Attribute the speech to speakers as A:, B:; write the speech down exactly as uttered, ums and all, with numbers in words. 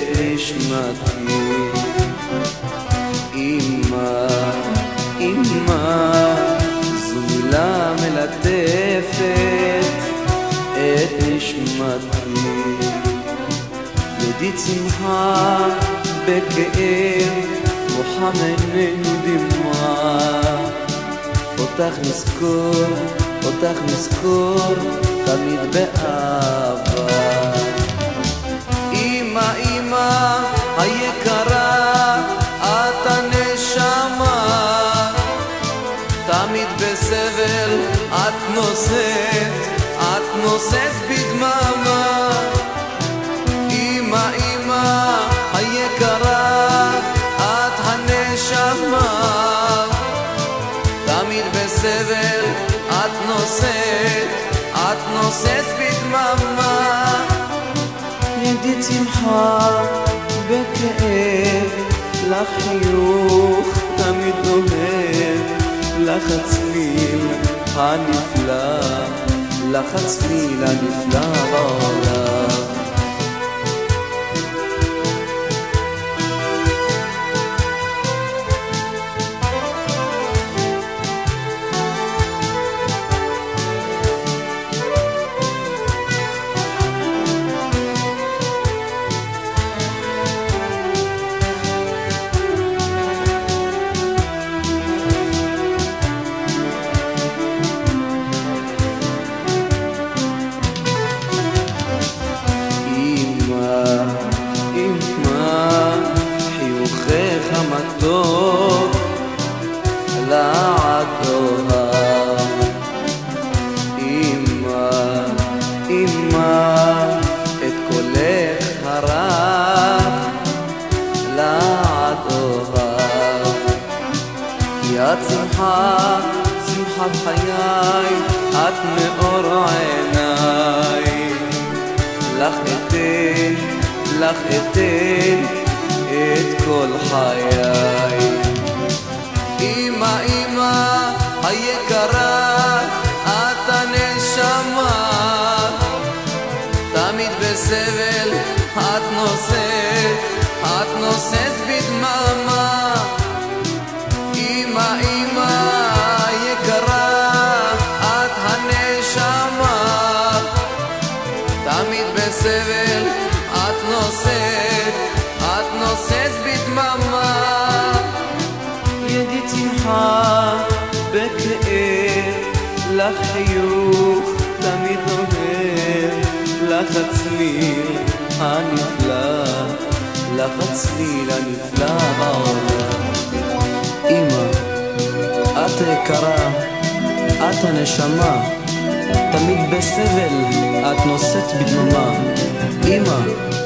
A: את נשמתי. אמא, אמא, זו מילה מלטפת את נשמתי. ידי צמחה בכאב, מוחמדנו דמעה. אותך נזכור, אותך נזכור, תמיד באהבה. אמא, אמא היקרה, את הנשמה. תמיד בסבל את נושאת, את נושאת בדממה. אמא, אמא היקרה, את הנשמה. תמיד בסבל את נושאת, את נושאת בדממה. ידי צמחה בכאב, לך חיוך תמיד אוהב. לך הצליל הנפלא, לך הצליל הנפלא בעולם. המתוק לעד אוהב. אמא, אמא, את קולך הרך לעד אוהב. כי את שמחה, שמחת חיי, את מאור עיניי. לך אתן, לך אתן את כל חיי. אמא, אמא היקרה, את הנשמה. תמיד בסבל את נושאת, את נושאת בדממה. אמא, אמא היקרה, את הנשמה. תמיד בסבל את נושאת, את נושאת בדממה. ידי צמחה בכאב, לך חיוך תמיד אוהב. לך הצליל הנפלא, לך הצליל הנפלא בעולם. אמא, את היקרה, את הנשמה. תמיד בסבל את נושאת בדממה. אמא,